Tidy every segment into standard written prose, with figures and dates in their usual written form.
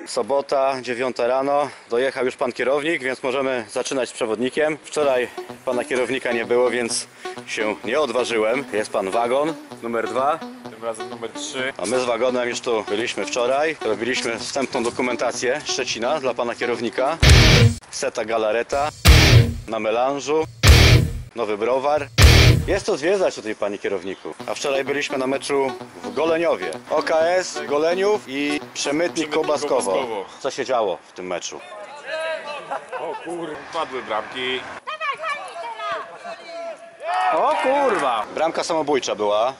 Sobota, 9 rano, dojechał już pan kierownik, więc możemy zaczynać z przewodnikiem. Wczoraj pana kierownika nie było, więc się nie odważyłem. Jest pan wagon numer 2. Tym razem numer 3. A my z wagonem już tu byliśmy wczoraj. Robiliśmy wstępną dokumentację Szczecina dla pana kierownika. Seta galareta na melanżu, nowy browar. Jest to zwiedzać tutaj, panie kierowniku. A wczoraj byliśmy na meczu w Goleniowie. OKS Goleniów i Przemytnik Kołbaskowo. Co się działo w tym meczu? O kur... padły bramki. O kurwa! Bramka samobójcza była.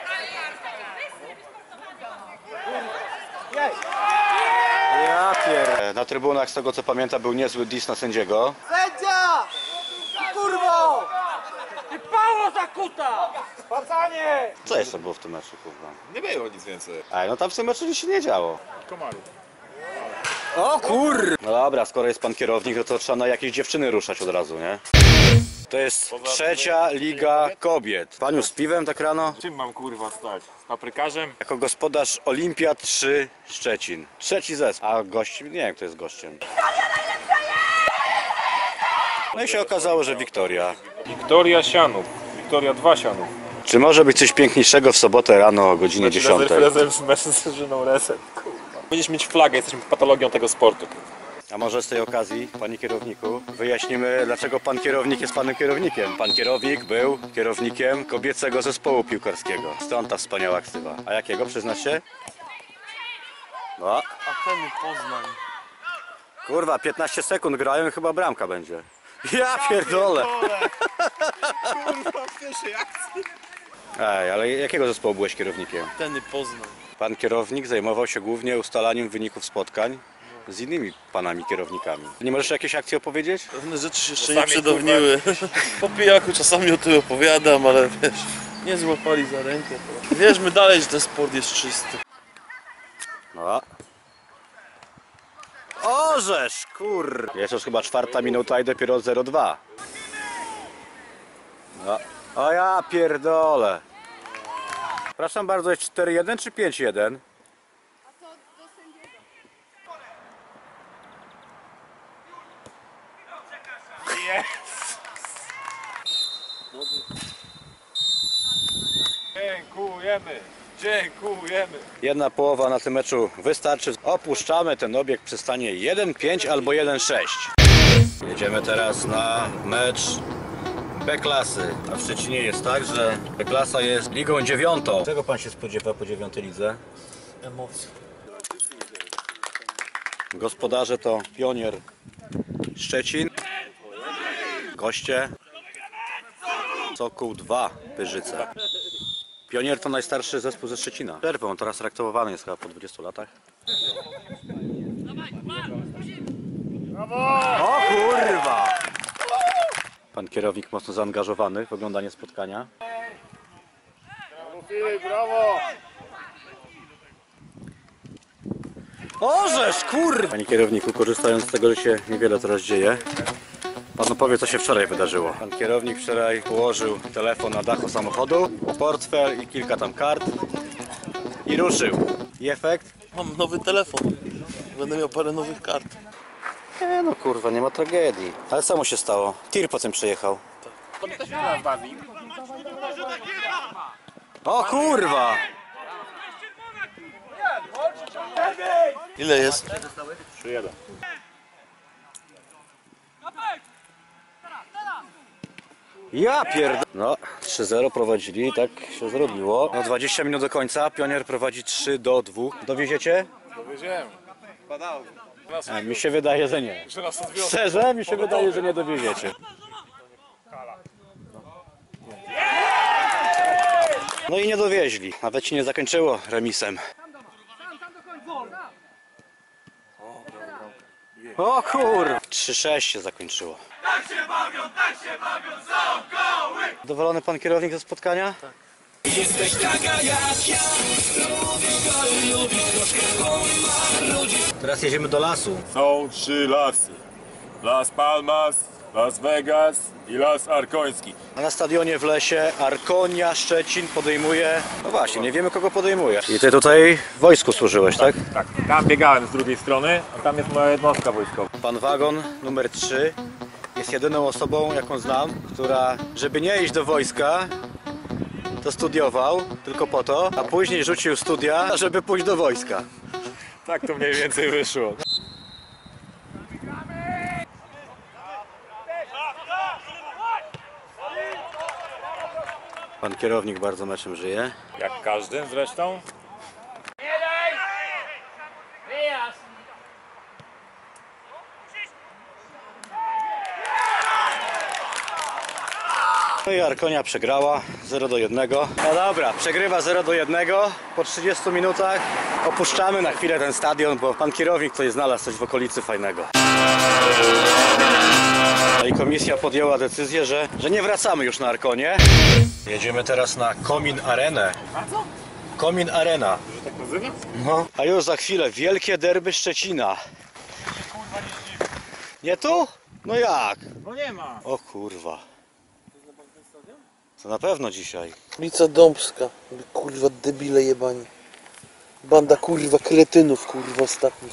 Ja pier... Na trybunach, z tego co pamiętam, był niezły diss na sędziego. Sędzia! Kurwo! Ty pało zakuta! Spacanie! Co jeszcze było w tym meczu, kurwa? Nie było nic więcej. Ej, no tam w tym meczu nic się nie działo. Komarów. O kur... No dobra, skoro jest pan kierownik, to trzeba na jakieś dziewczyny ruszać od razu, nie? To jest trzecia liga kobiet. Paniu z piwem tak rano? Czym mam kurwa stać? Z paprykarzem? Jako gospodarz Olimpia 3 Szczecin. Trzeci zespół. A gościem? Nie wiem, kto jest gościem. No i się okazało, że Wiktoria. Wiktoria Sianów. Wiktoria 2 Sianów. Czy może być coś piękniejszego w sobotę rano o godzinie 10? Razem z mężczyzną Reset. Będziesz mieć flagę, jesteśmy patologią tego sportu. A może z tej okazji, panie kierowniku, wyjaśnimy, dlaczego pan kierownik jest panem kierownikiem. Pan kierownik był kierownikiem kobiecego zespołu piłkarskiego. Stąd ta wspaniała ksywa. A jakiego, przyznasz się? No. Ateny Poznań. Kurwa, 15 sekund grają i chyba bramka będzie. Ja pierdolę! Kurwa, w pierwszej akcji. Ej, ale jakiego zespołu byłeś kierownikiem? Ateny Poznań. Pan kierownik zajmował się głównie ustalaniem wyników spotkań z innymi panami kierownikami. Nie możesz jakieś akcje opowiedzieć? Pewne rzeczy się jeszcze nie przedawniły. Po pijaku czasami o tym opowiadam, ale wiesz, nie złapali za rękę. To... Wierzmy dalej, że ten sport jest czysty. No. Orzesz, kur... Jest już chyba 4 minuta i dopiero 0-2. No. O ja pierdolę. Przepraszam bardzo, jest 4-1 czy 5-1? Dziękujemy. Dziękujemy. Jedna połowa na tym meczu wystarczy. Opuszczamy ten obiekt przy stanie 1-5 albo 1-6. Jedziemy teraz na mecz B-klasy. A w Szczecinie jest tak, że B-klasa jest ligą 9. Czego pan się spodziewa po 9 lidze? Emocje. Gospodarze to Pionier Szczecin. Goście Sokół 2 Pyrzyce. Pionier to najstarszy zespół ze Szczecina. Przerwą, teraz reaktywowany jest chyba po 20 latach. O kurwa! Pan kierownik mocno zaangażowany w oglądanie spotkania. Brawo! Orzesz, kur... Panie kierowniku, korzystając z tego, że się niewiele teraz dzieje, pan opowie, co się wczoraj wydarzyło. Pan kierownik wczoraj położył telefon na dachu samochodu, portfel i kilka tam kart i ruszył. I efekt? Mam nowy telefon. Będę miał parę nowych kart. Nie no kurwa, nie ma tragedii. Ale co mu się stało? Tir potem przyjechał. O kurwa! Ile jest? 3-1. Ja pierd... No, 3-0 prowadzili, tak się zrobiło. No 20 minut do końca, Pionier prowadzi 3-2. Dowieziecie? Dowiedziałem. Padało. Mi się wydaje, że nie. Szczerze, mi się wydaje, że nie dowieziecie. No i nie dowieźli. Nawet się nie zakończyło remisem. O kur... 3-6 się zakończyło. Tak się bawią, są koły! Zadowolony pan kierownik ze spotkania? Tak. Jesteś taka jak ja, lubisz troszkę ludzi. Teraz jedziemy do lasu. Są 3 lasy. Las Palmas, Las Vegas i Las Arkoński. A na stadionie w Lesie Arkonia Szczecin podejmuje... No właśnie, nie wiemy kogo podejmuje. I ty tutaj w wojsku służyłeś, tak? Tak, tam biegałem z drugiej strony, a tam jest moja jednostka wojskowa. Pan Wagon numer 3 jest jedyną osobą, jaką znam, która, żeby nie iść do wojska, to studiował tylko po to, a później rzucił studia, żeby pójść do wojska. Tak to mniej więcej wyszło. Pan kierownik bardzo meczem żyje. Jak każdy zresztą. No i Arkonia przegrała 0-1. No dobra, przegrywa 0-1. Po 30 minutach opuszczamy na chwilę ten stadion, bo pan kierownik tutaj znalazł coś w okolicy fajnego. No i komisja podjęła decyzję, że nie wracamy już na Arkonię. Jedziemy teraz na Komin Arenę. Komin Arena. Tak nazywa? No. A już za chwilę wielkie derby Szczecina. Nie tu? No jak? No nie ma. O kurwa. To na pewno dzisiaj. Ulica Dąbska. Kurwa debile jebani. Banda kurwa kretynów kurwa ostatnich.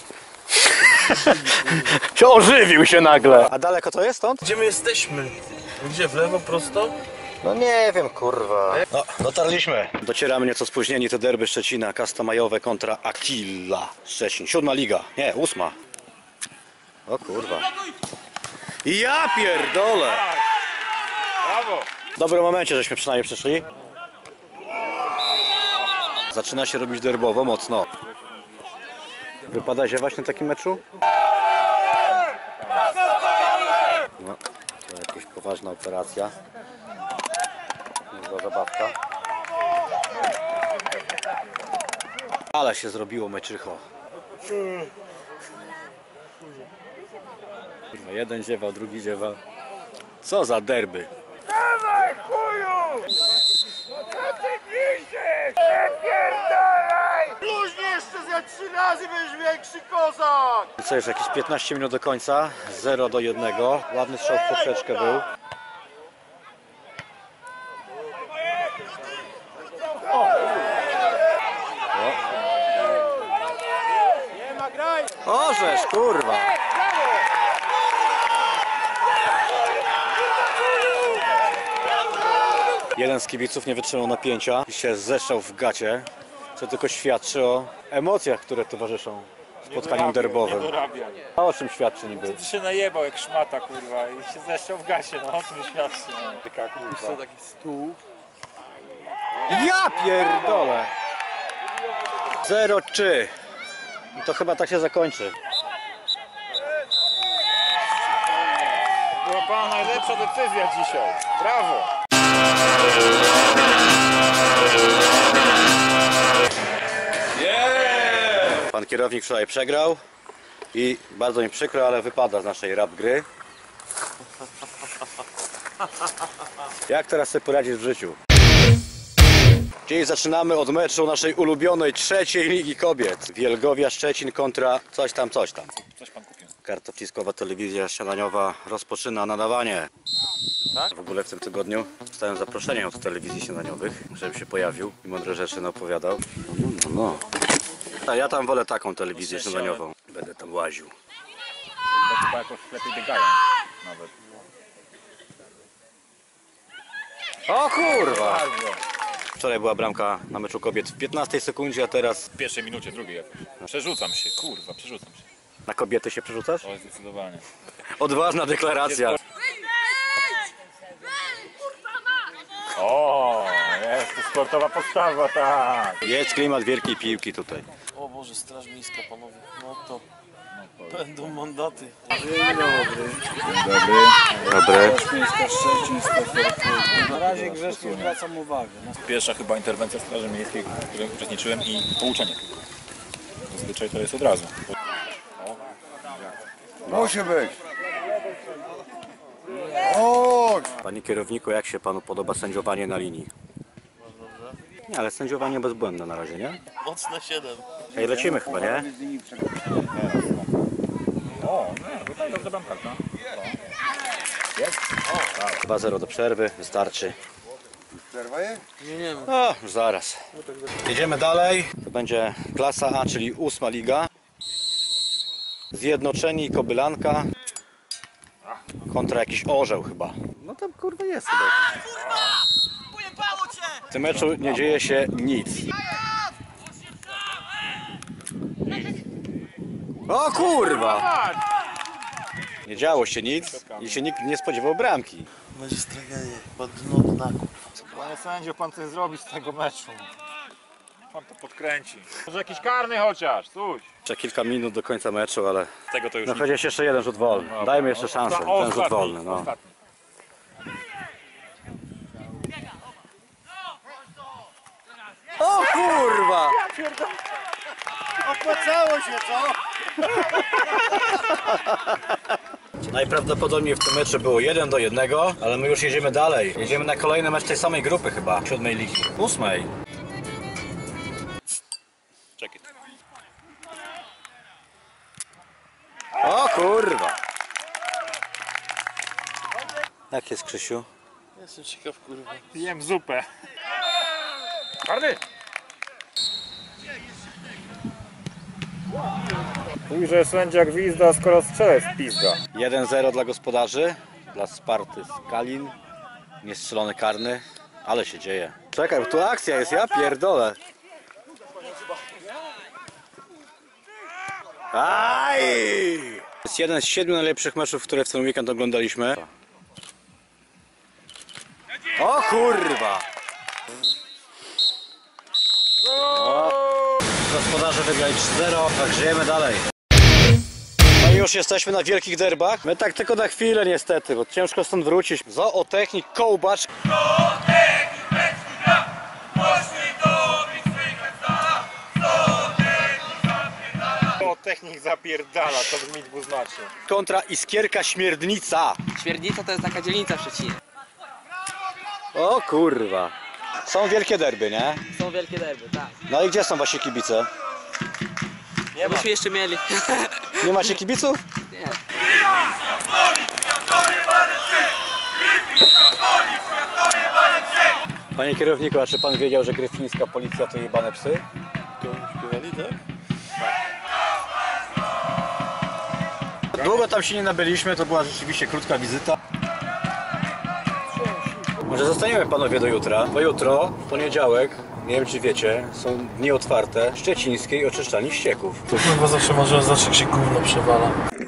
Się ożywił się nagle. A daleko to jest stąd? Gdzie my jesteśmy? Gdzie? W lewo, prosto? No nie wiem, kurwa. No, dotarliśmy. Docieramy nieco spóźnieni, to derby Szczecina. Kastomajowe kontra Aquila Szczecin. 7. liga. Nie, 8. O kurwa. Ja pierdolę. Brawo. W dobrym momencie żeśmy przynajmniej przeszli. Zaczyna się robić derbowo mocno. Wypada ziewać na takim meczu? No, to jakaś poważna operacja. Niezła zabawka. Ale się zrobiło meczycho. Kurwa, jeden ziewał, drugi ziewał. Co za derby. Dawaj, chuju! No co ty gniździesz? Przepierdalaj! Luźnie jeszcze za 3 razy będziesz większy kozak! Co jest, jakieś 15 minut do końca, 0-1. Ładny strzał w poprzeczkę był. Orzesz, kurwa! Jeden z kibiców nie wytrzymał napięcia i się zeszczał w gacie, co tylko świadczy o emocjach, które towarzyszą spotkaniom derbowym. Nie dorabia. A o czym świadczy niby? Ty się najebał jak szmata kurwa i się zeszczał w gasie, no o tym świadczy. Taka kurwa. Taki stół. Ja pierdolę! 0-3. I to chyba tak się zakończy. Była pana najlepsza decyzja dzisiaj. Brawo! Pan kierownik wczoraj przegrał i bardzo mi przykro, ale wypada z naszej rap gry. Jak teraz sobie poradzić w życiu? Dziś zaczynamy od meczu naszej ulubionej 3. Ligi Kobiet. Wielgowia Szczecin kontra coś tam, coś tam. Coś pan kupił. Kartofciskowa telewizja śniadaniowa rozpoczyna nadawanie. Tak? W ogóle w tym tygodniu dostałem zaproszenie od telewizji śniadaniowych, żebym się pojawił i mądre rzeczy opowiadał. No. A ja tam wolę taką telewizję śniadaniową. Będę tam łaził. Chyba jakoś lepiej biegają nawet. O kurwa! Wczoraj była bramka na meczu kobiet w 15 sekundzie, a teraz W pierwszej minucie, drugiej jakoś. Przerzucam się, kurwa, przerzucam się. na kobiety się przerzucasz? O, zdecydowanie. Odważna deklaracja. O, jest to sportowa postawa, tak. Jest klimat wielkiej piłki tutaj. O Boże, straż miejska panowie. No to będą mandaty. Dobre. Na razie grzecznie zwracam uwagę. Pierwsza chyba interwencja Straży Miejskiej, w której uczestniczyłem i pouczenie. Zazwyczaj to jest od razu. Musi być. O! Panie kierowniku, jak się panu podoba sędziowanie na linii? Nie, ale sędziowanie bezbłędne na razie, nie? Mocne 7. Ej, lecimy chyba, nie? O, nie, tutaj dobrze bramkarka. Jest? 2-0 do przerwy, wystarczy. Przerwa jest? Nie ma. No, już zaraz. Jedziemy dalej. To będzie klasa A, czyli 8. liga. Zjednoczeni i Kobylanka. Kontra jakiś orzeł chyba. No tam kurwa jest chyba. W tym meczu nie dzieje się nic. O kurwa! Nie działo się nic i się nikt nie spodziewał bramki. Będzie tragedia, chyba dno dna, kurwa. Panie sędzio, pan coś zrobi z tego meczu. Pan to podkręci. Może jakiś karny chociaż, coś. Jeszcze kilka minut do końca meczu, ale Z tego to już no chociaż jeszcze jeden rzut wolny. Dajmy jeszcze szansę, ten rzut wolny. No. Ostatni. O kurwa! Opłacało się, co? Najprawdopodobniej w tym meczu było 1-1, ale my już jedziemy dalej. Jedziemy na kolejny mecz tej samej grupy chyba, 7. ligi. 8. Czekaj. O kurwa! Jak jest, Krzysiu? Jestem ciekaw, kurwa. Jem zupę. Karny! Mówi, że sędzia gwizda, skoro strzelec pizda. 1-0 dla gospodarzy, dla Sparty z Kalin. Niestrzelony karny, ale się dzieje. Czekaj, bo tu akcja jest, ja pierdolę. Aj! To jest jeden z 7 najlepszych meczów, które w ten weekend oglądaliśmy. O kurwa! O. Gospodarze wygrali 3-0, tak żyjemy dalej. No i już jesteśmy na wielkich derbach. My tak tylko na chwilę niestety, bo ciężko stąd wrócić. Zootechnik Kołbacz. Technik zapierdala, to brzmi dwuznacznie. Kontra Iskierka Śmierdnica. Śmierdnica to jest taka dzielnica w Szczecinie. O kurwa. Są wielkie derby, nie? Są wielkie derby, tak. No i gdzie są wasi kibice? Nie byśmy jeszcze mieli. Nie macie kibiców? Nie. Panie kierowniku, a czy pan wiedział, że gryfińska policja to jebane psy? To śpiewali, tak? Długo tam się nie nabyliśmy, to była rzeczywiście krótka wizyta. Może zostaniemy panowie do jutra, bo jutro, w poniedziałek, nie wiem czy wiecie, są dni otwarte szczecińskiej oczyszczalni ścieków. To kurwa zawsze może zacząć, jak się gówno przewala.